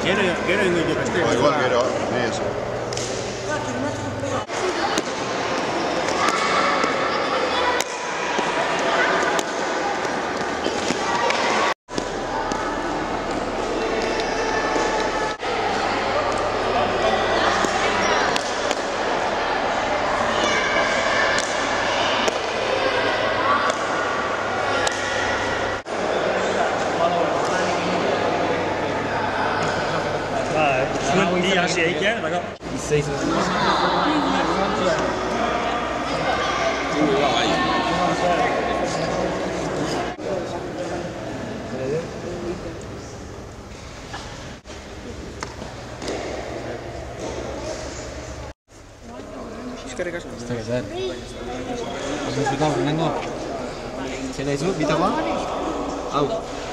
Gero ingo ditu beste. Igual, gero, nahi ez. Ni hasi eiken, eta izeiz. Eskerrik asko. Ez da gezer. Ez dut zutau, nengo. Zela izu, bitagoa? Hau.